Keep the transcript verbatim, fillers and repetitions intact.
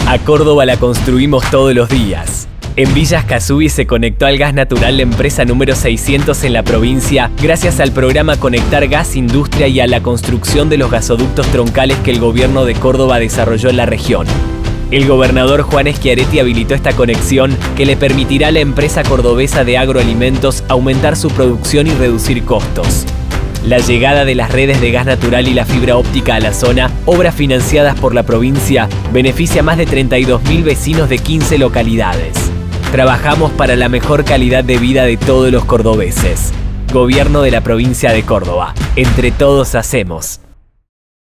A Córdoba la construimos todos los días. En Villa Escazú se conectó al gas natural la empresa número seiscientos en la provincia gracias al programa Conectar Gas Industria y a la construcción de los gasoductos troncales que el gobierno de Córdoba desarrolló en la región. El gobernador Juan Schiaretti habilitó esta conexión que le permitirá a la empresa cordobesa de agroalimentos aumentar su producción y reducir costos. La llegada de las redes de gas natural y la fibra óptica a la zona, obras financiadas por la provincia, beneficia a más de treinta y dos mil vecinos de quince localidades. Trabajamos para la mejor calidad de vida de todos los cordobeses. Gobierno de la provincia de Córdoba. Entre todos hacemos.